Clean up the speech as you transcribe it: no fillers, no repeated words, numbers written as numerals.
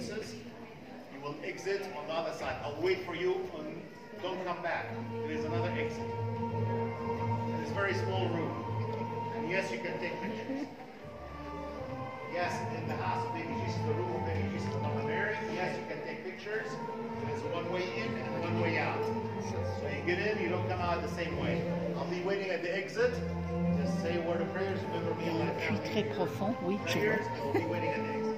faces. You will exit on the other side. I'll wait for you and don't come back. There is another exit. It's a very small room. And yes, you can take pictures. Yes, in the house of Baby Jesus, the room of Baby Jesus of Mama Mary, yes, you can take pictures. There's one way in and one way out. So you get in, you don't come out the same way. I'll be waiting at the exit. Just say a word of prayers. Remember me and my family. Très profond, oui, je vois. We'll be waiting at the exit.